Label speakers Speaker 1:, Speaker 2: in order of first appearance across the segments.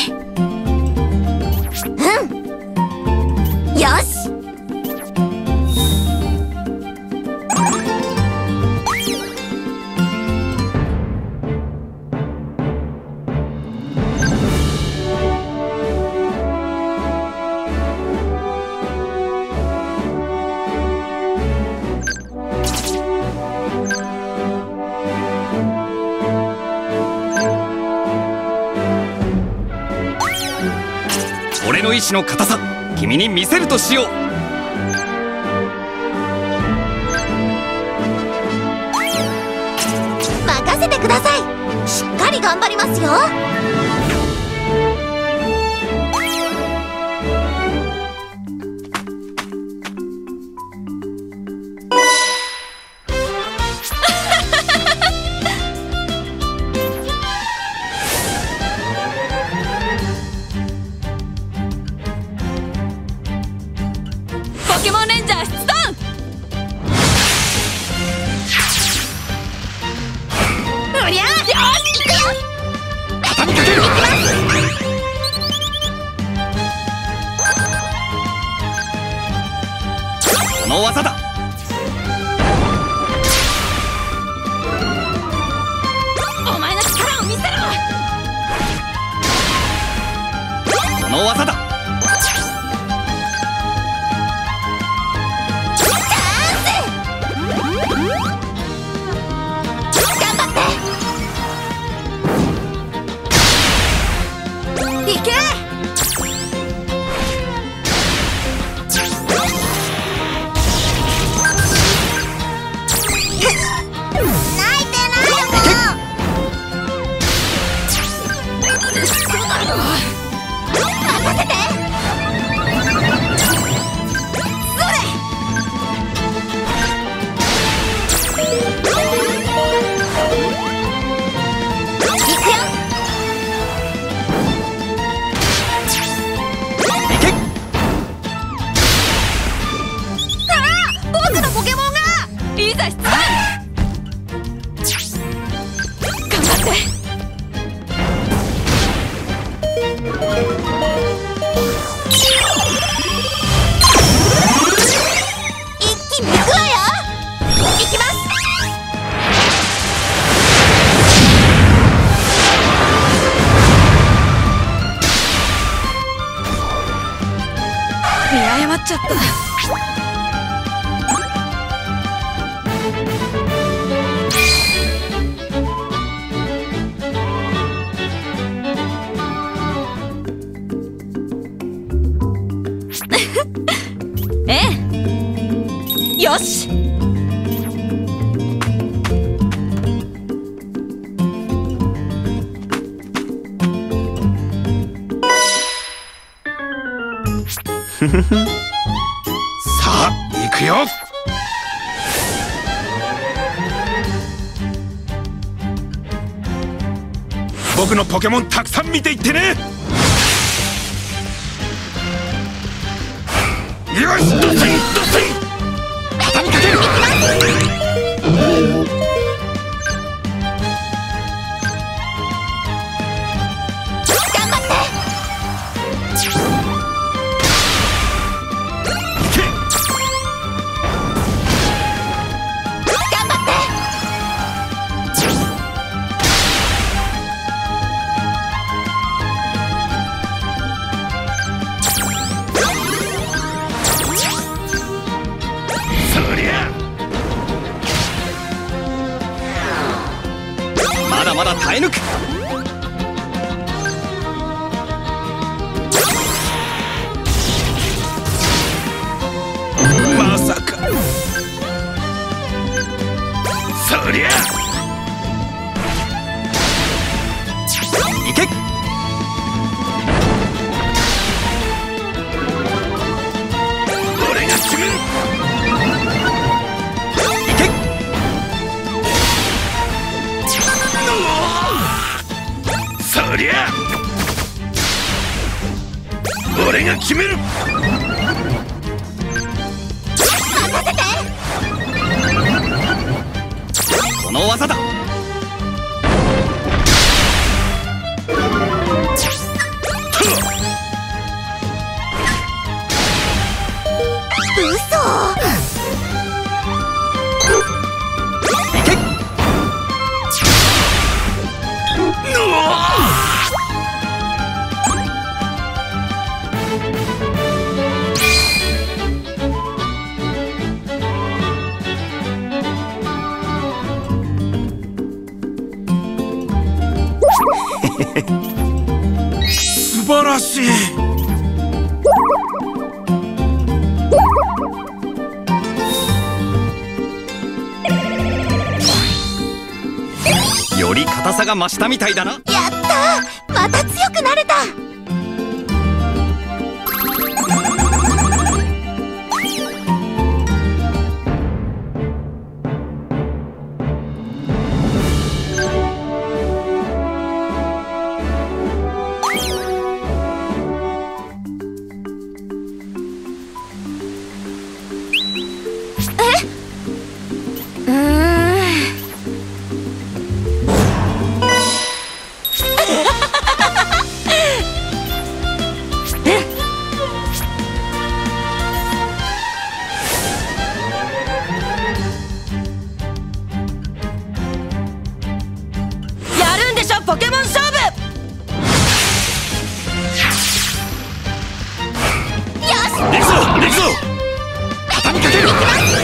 Speaker 1: よし。
Speaker 2: 俺の意志の固さ、君に見せるとしよう。
Speaker 1: 任せてください。しっかり頑張りますよ。
Speaker 3: ポケモンレンジャー出動。
Speaker 1: うりゃ、よし、行くよ。
Speaker 2: 畳みかける。この技だ。
Speaker 3: お前の力を見せろ。
Speaker 2: この技だ。
Speaker 1: いけ。泣いてないよ。
Speaker 3: 嘘だろ。
Speaker 1: 任せて。それ。いくよ。僕のポケモンが
Speaker 3: いざ出動。頑張って。
Speaker 1: 一気に行くわよ。行きます。
Speaker 3: 見誤っちゃった。ええ、よし。
Speaker 2: さあ行くよ。僕のポケモンたくさん見ていってね。よし、どっせん畳みかける。
Speaker 1: 頑張って。頑張って。
Speaker 2: そりゃまだまだ耐え抜く。まさか。そりゃいけ。俺が決める。いけ。そりゃ俺が決める。
Speaker 1: 任せて。
Speaker 2: この技だ。
Speaker 4: 晴らしい。
Speaker 2: より硬さが増したみたいだな。
Speaker 1: やったー、また強くなれた。
Speaker 3: ポケモン勝負。
Speaker 1: よし、
Speaker 4: 行くぞ行くぞ。畳みかける。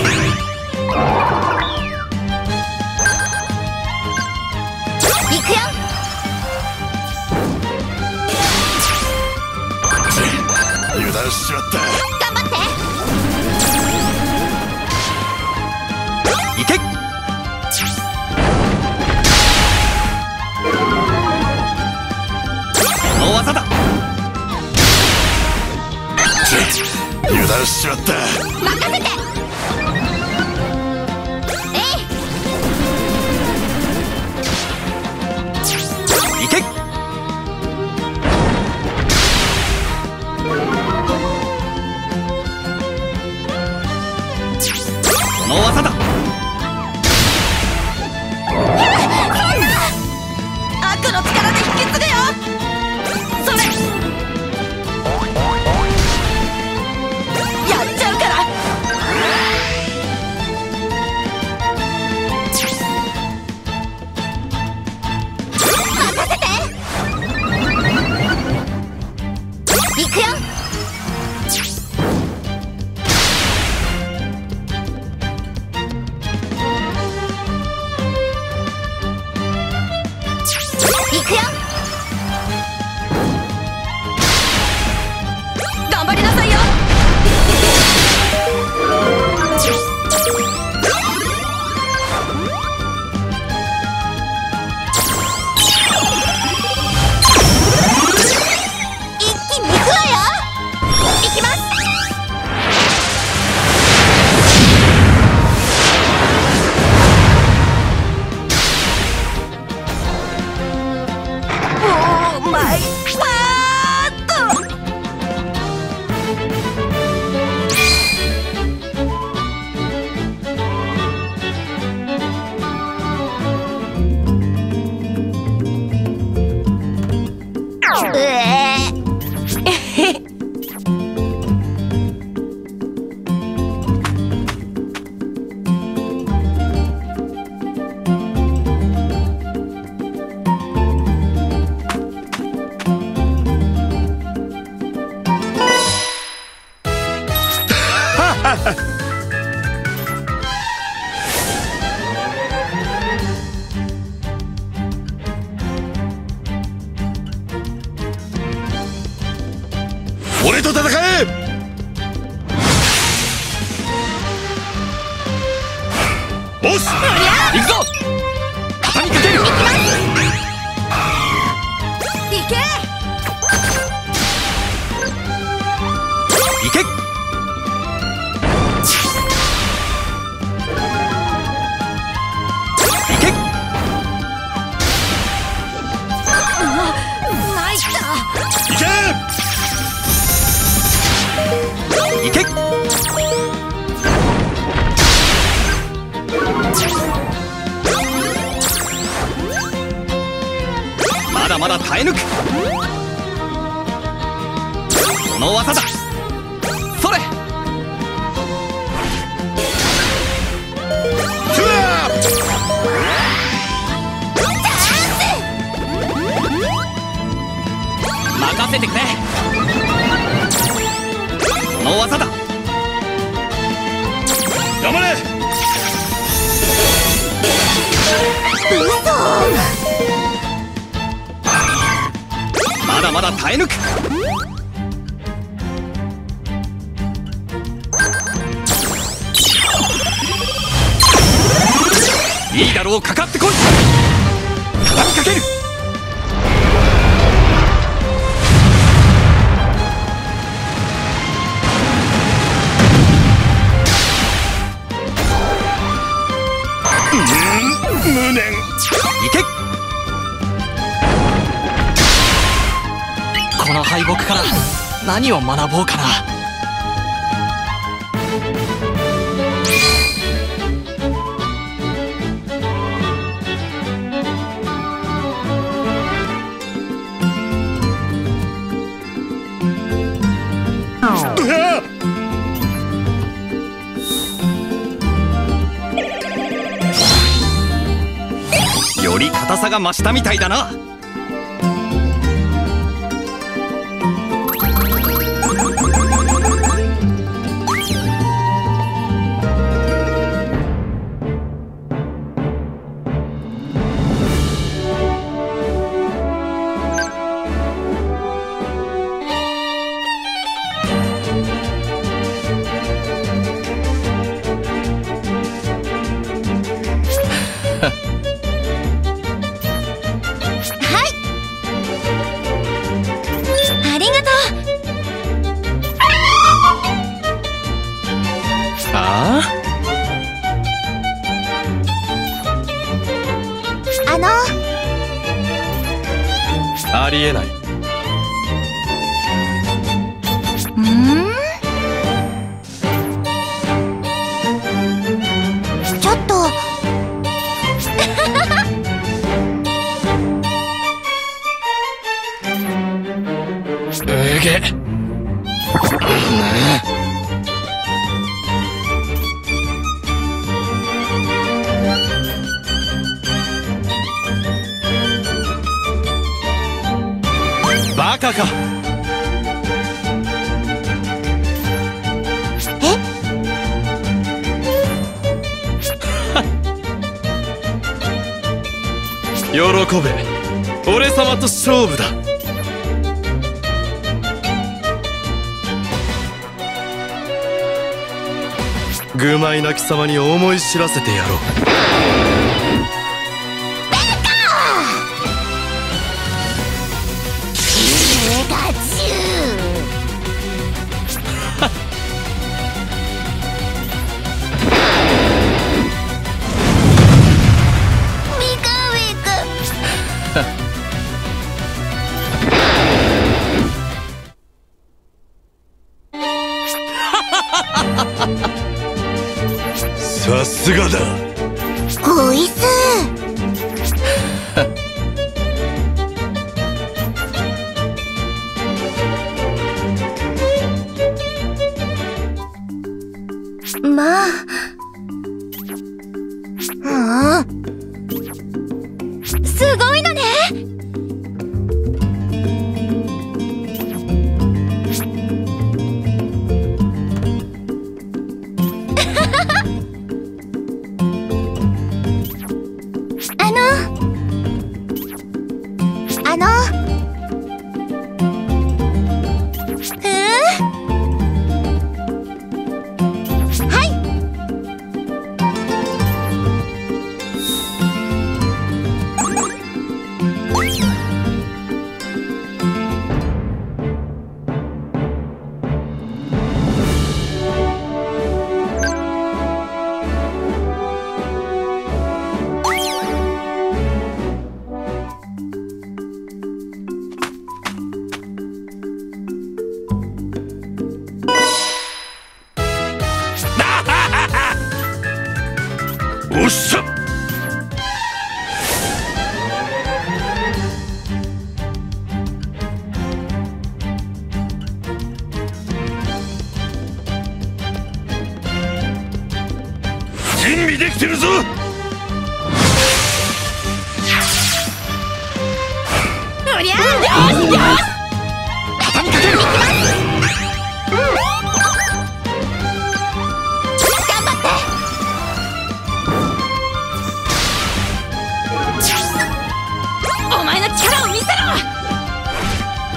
Speaker 1: 行くよ。
Speaker 4: 油断しちまった。
Speaker 1: 頑張って。
Speaker 2: 行け。この技だ。
Speaker 4: 油断しちまった。
Speaker 1: 任せて。
Speaker 2: 行け。この技だ。
Speaker 3: 悪の力で引き継ぐよ。それやっちゃうから。
Speaker 1: 任せて。行くよ。行くよ。
Speaker 3: 頑張りなさいよ。
Speaker 1: 一気に行くわよ。行きます。
Speaker 3: オーマイパート。
Speaker 4: 俺と戦え。おっし
Speaker 2: 行くぞ。畳みかける。
Speaker 3: いけ。
Speaker 2: 行け。行け。
Speaker 3: ナイスだ。
Speaker 4: 行け。
Speaker 2: 行け。まだまだ耐え抜く。この技だ。それ。
Speaker 4: ふわ
Speaker 2: 任せてくれ。この技だ。
Speaker 4: 頑張れ。
Speaker 2: まだまだ耐え抜く。いいだろう、かかってこい。畳みかける。
Speaker 4: 無念。
Speaker 2: いけ。
Speaker 5: この敗北から何を学ぼうかな。
Speaker 2: より硬さが増したみたいだな。
Speaker 5: ありえない。
Speaker 1: ちょっと
Speaker 5: うげ。バカか。喜べ、俺様と勝負だ。愚昧な貴様に思い知らせてやろう。さすがだ。
Speaker 1: ごいす。まあ、すごいのね。
Speaker 4: おっしゃ。準備できてるぞ。
Speaker 3: おりゃ、よしよし。
Speaker 2: 畳みかける。
Speaker 3: お前の力を見せろ。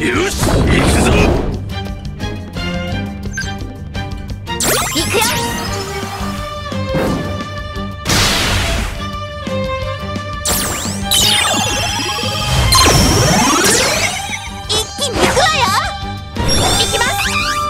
Speaker 4: よし行くぞ。
Speaker 1: 行くよ。一気に行くわよ。行きます。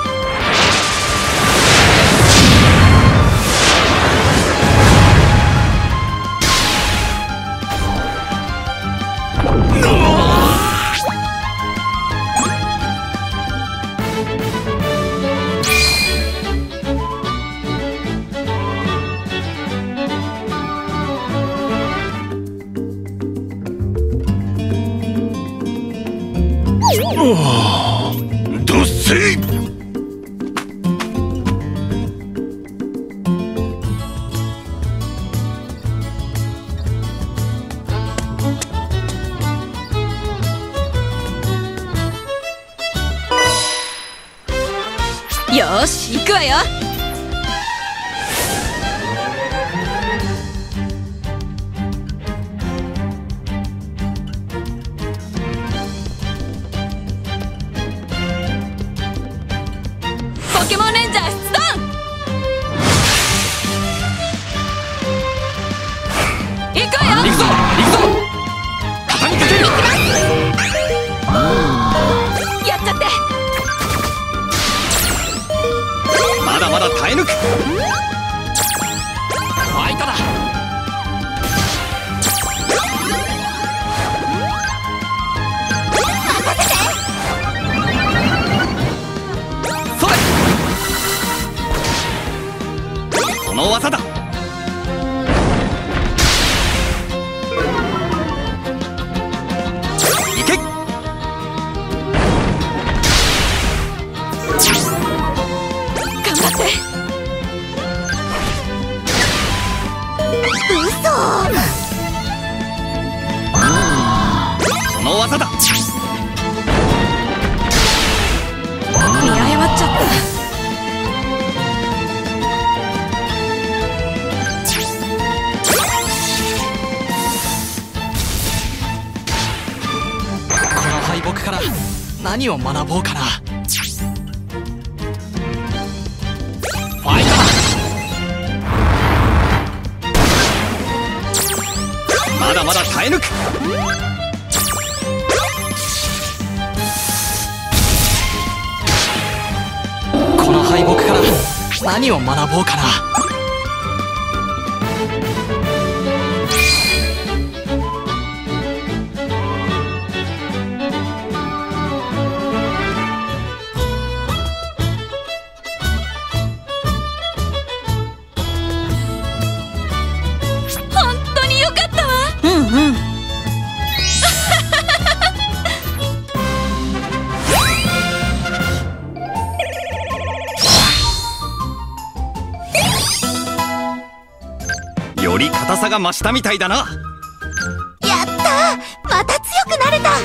Speaker 4: どっせい。
Speaker 3: よーし行くわよ。ポケモンレンジャー出動。行くわよ。
Speaker 2: 行くぞ行くぞ。畳みかける。
Speaker 3: やっちゃって。
Speaker 2: まだまだ耐え抜く。ファイトだ。それ。この技だ。いけ。
Speaker 3: 頑張って。
Speaker 1: 嘘。
Speaker 2: この技だ。
Speaker 3: 見誤っちゃった。
Speaker 5: この敗北から何を学ぼうかな。
Speaker 2: ファイトだ。まだまだ耐え抜く。
Speaker 5: この敗北から何を学ぼうかな。
Speaker 3: 本当によかったわ。
Speaker 1: うんうん。
Speaker 2: より硬さが増したみたいだな。
Speaker 1: やったー、また強くなれた。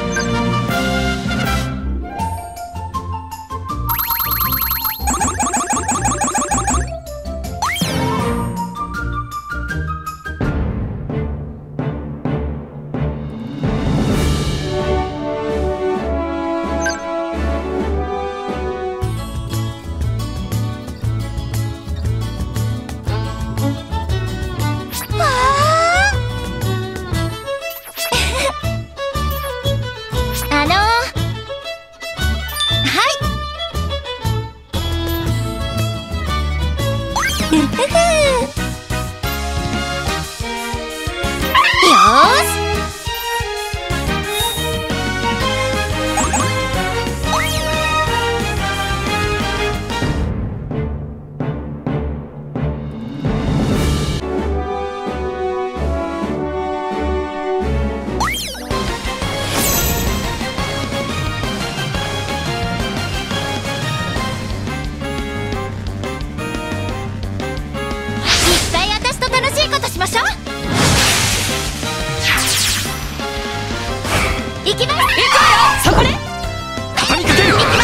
Speaker 1: 行きます。行くわよ。そこで
Speaker 2: 畳みかける。
Speaker 1: 行きます。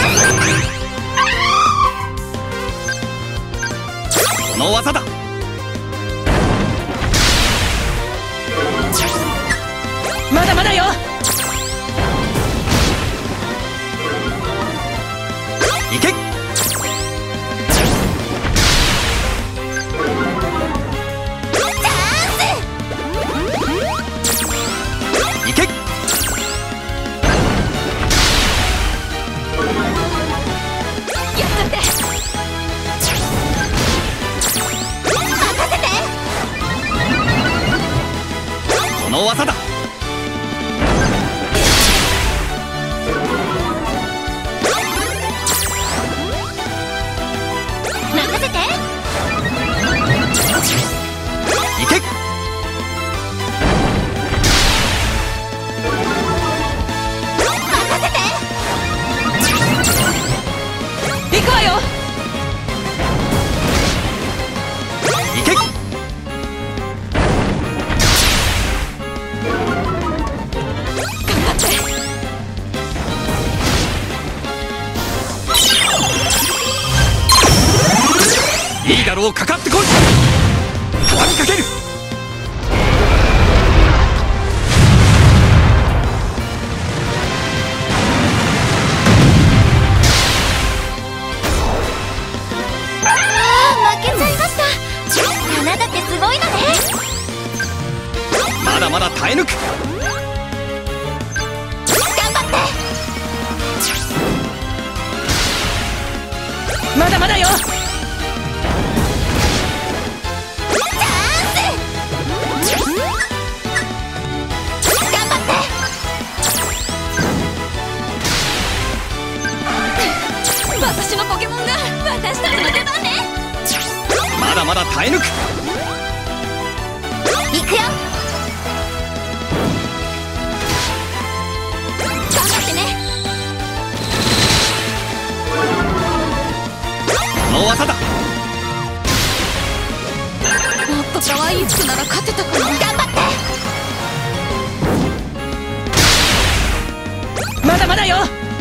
Speaker 2: この技だ。
Speaker 3: まだまだよ。
Speaker 2: の技だ。
Speaker 1: 任せて。
Speaker 2: いけ。
Speaker 1: 任せて。
Speaker 3: 行くわよ。
Speaker 2: いけ。いいだろう、かかってこい。畳みかける。
Speaker 1: 負けちゃいました。あなたってすごいのね。
Speaker 2: まだまだ耐え抜く。
Speaker 1: 頑張って。
Speaker 3: まだまだよ。私のポケモンが私たちの出番ね。
Speaker 2: まだまだ耐え抜く。
Speaker 1: 行くよ。頑張ってね。
Speaker 2: この技だ。
Speaker 1: もっと可愛い服なら勝てたかな。頑張って。
Speaker 3: まだまだよ。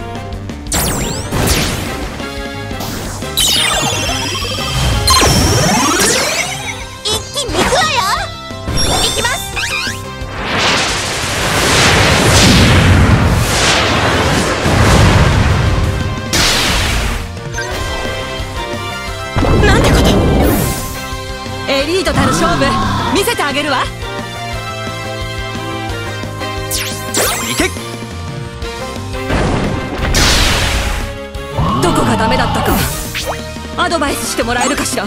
Speaker 1: 一気に行くわよ。行きます。
Speaker 3: なんてこと。エリートたる勝負見せてあげるわ。
Speaker 2: いけ。
Speaker 3: どこがダメだったかアドバイスしてもらえるかしら。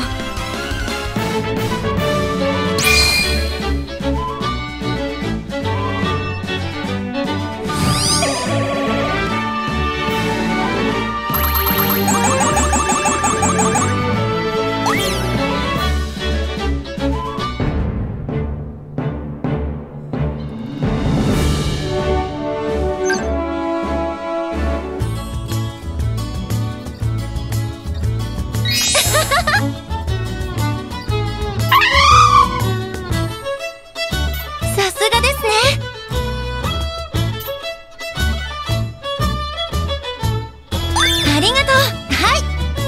Speaker 1: さすがですね。ありがとう。はい。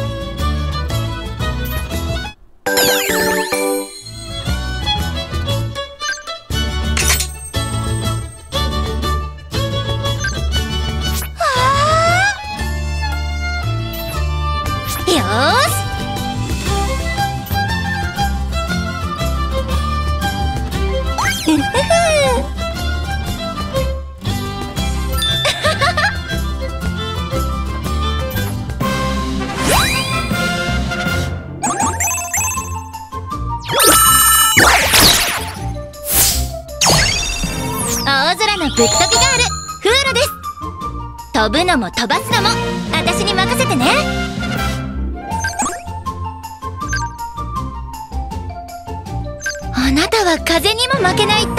Speaker 1: よーし。うふふ。大空のぶっ飛びガールフールです。飛ぶのも飛ばすのも私に任せてね。あなたは風にも負けない